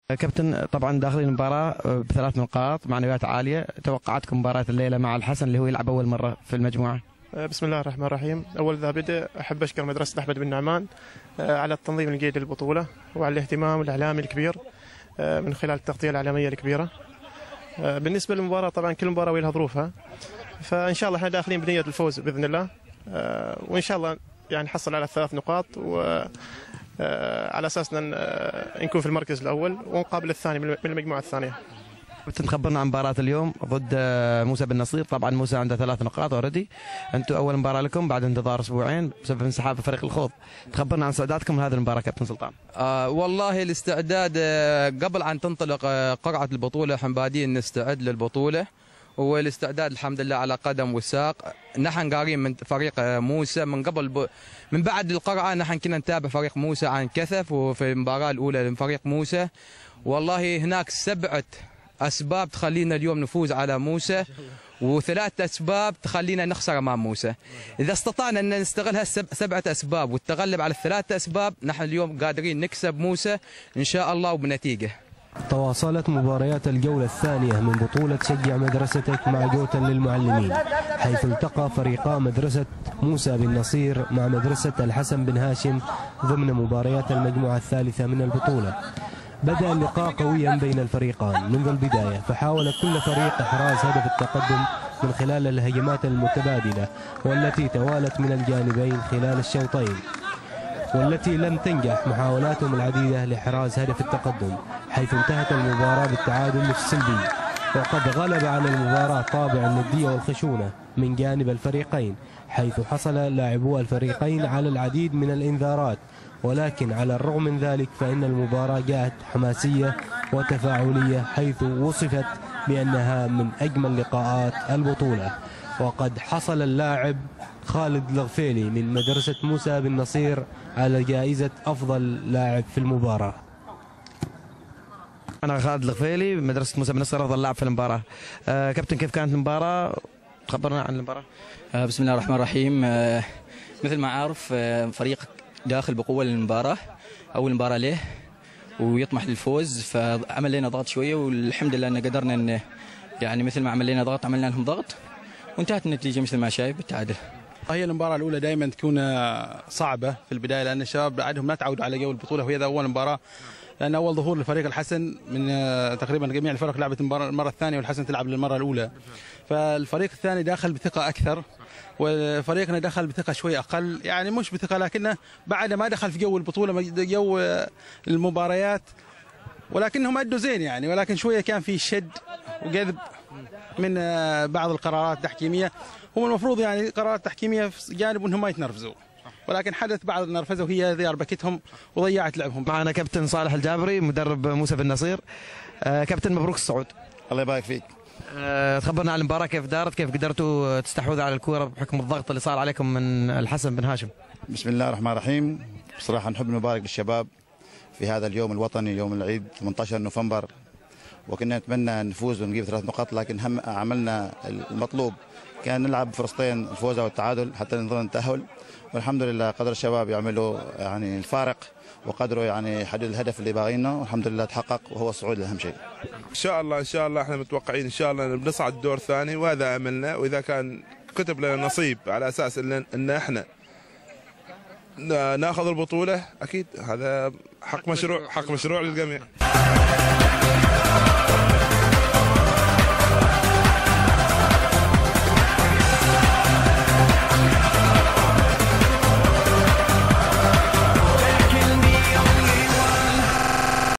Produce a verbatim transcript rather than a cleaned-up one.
كابتن، طبعا داخلين المباراة بثلاث نقاط، معنويات عالية. توقعاتكم مباراة الليلة مع الحسن اللي هو يلعب أول مرة في المجموعة؟ بسم الله الرحمن الرحيم. أول ذا بدء أحب أشكر مدرسة أحمد بن نعمان على التنظيم الجيد للبطولة وعلى الاهتمام الإعلامي الكبير من خلال التغطية الإعلامية الكبيرة. بالنسبة للمباراة طبعا كل مباراة ولها ظروفها، فإن شاء الله احنا داخلين بنية الفوز بإذن الله، وإن شاء الله يعني نحصل على الثلاث نقاط و على اساس نكون في المركز الاول ونقابل الثاني من المجموعه الثانيه. تخبرنا عن مباراه اليوم ضد موسى بن نصير. طبعا موسى عنده ثلاث نقاط اوريدي، انتم اول مباراه لكم بعد انتظار اسبوعين بسبب انسحاب فريق الخوض. تخبرنا عن استعدادكم لهذه المباراه كابتن سلطان. آه والله الاستعداد آه قبل ان تنطلق آه قرعه البطوله احنا بادين نستعد للبطوله، والاستعداد الحمد لله على قدم وساق. نحن قارين من فريق موسى من قبل ب... من بعد القرعه نحن كنا نتابع فريق موسى عن كثف، وفي المباراه الاولى لفريق موسى والله هناك سبعه اسباب تخلينا اليوم نفوز على موسى، وثلاث اسباب تخلينا نخسر امام موسى. اذا استطعنا ان نستغل هالسبعه اسباب والتغلب على الثلاث اسباب نحن اليوم قادرين نكسب موسى ان شاء الله وبنتيجه. تواصلت مباريات الجولة الثانية من بطولة شجع مدرستك مع جوتا للمعلمين، حيث التقى فريقا مدرسة موسى بن نصير مع مدرسة الحسن بن هاشم ضمن مباريات المجموعة الثالثة من البطولة. بدأ اللقاء قويا بين الفريقان منذ البداية، فحاول كل فريق إحراز هدف التقدم من خلال الهجمات المتبادلة والتي توالت من الجانبين خلال الشوطين، والتي لم تنجح محاولاتهم العديدة لإحراز هدف التقدم، حيث انتهت المباراة بالتعادل السلبي. وقد غلب على المباراة طابع الندية والخشونة من جانب الفريقين، حيث حصل لاعبو الفريقين على العديد من الإنذارات، ولكن على الرغم من ذلك فإن المباراة جاءت حماسية وتفاعلية، حيث وصفت بأنها من أجمل لقاءات البطولة. وقد حصل اللاعب خالد الغفيلي من مدرسة موسى بن نصير على جائزة أفضل لاعب في المباراة. أنا خالد الغفيلي مدرسة موسى بن نصير أفضل لاعب في المباراة. آه كابتن، كيف كانت المباراة؟ خبرنا عن المباراة. آه بسم الله الرحمن الرحيم. آه مثل ما عارف آه فريق داخل بقوة للمباراة، أول مباراة له ويطمح للفوز، فعمل لنا ضغط شوية والحمد لله أن قدرنا أن يعني مثل ما عمل لنا ضغط عملنا لهم ضغط وانتهت النتيجة مثل ما شايف بالتعادل. هي المباراة الأولى دائما تكون صعبة في البداية، لأن الشباب بعدهم ما تعودوا على جو البطولة، وهي أول مباراة، لأن أول ظهور لفريق الحسن من تقريبا جميع الفرق لعبت المرة الثانية والحسن تلعب للمرة الأولى، فالفريق الثاني داخل بثقة أكثر وفريقنا دخل بثقة شوي أقل، يعني مش بثقة لكنه بعد ما دخل في جو البطولة جو المباريات، ولكنهم أدوا زين يعني، ولكن شوية كان في شد وجذب من بعض القرارات التحكيمية. هم المفروض يعني قرارات تحكيمية في جانب انهم ما يتنرفزوا، ولكن حدث بعض النرفزه وهي هذه اربكتهم وضيعت لعبهم. معنا كابتن صالح الجابري مدرب موسى بن نصير. آه كابتن، مبروك الصعود. الله يبارك فيك. آه تخبرنا عن المباراة كيف دارت، كيف قدرتوا تستحوذوا على الكورة بحكم الضغط اللي صار عليكم من الحسن بن هاشم؟ بسم الله الرحمن الرحيم. بصراحة نحب نبارك للشباب في هذا اليوم الوطني يوم العيد ثمانية عشر نوفمبر، وكنا نتمنى نفوز ونجيب ثلاث نقاط، لكن هم عملنا المطلوب، كان نلعب فرصتين الفوز او التعادل حتى نظل التأهل، والحمد لله قدر الشباب يعملوا يعني الفارق وقدروا يعني يحددوا الهدف اللي باغينه، والحمد لله تحقق وهو الصعود اهم شيء. ان شاء الله ان شاء الله احنا متوقعين ان شاء الله بنصعد الدور الثاني، وهذا املنا، واذا كان كتب لنا نصيب على اساس ان ان احنا ناخذ البطوله اكيد هذا حق مشروع حق مشروع للجميع.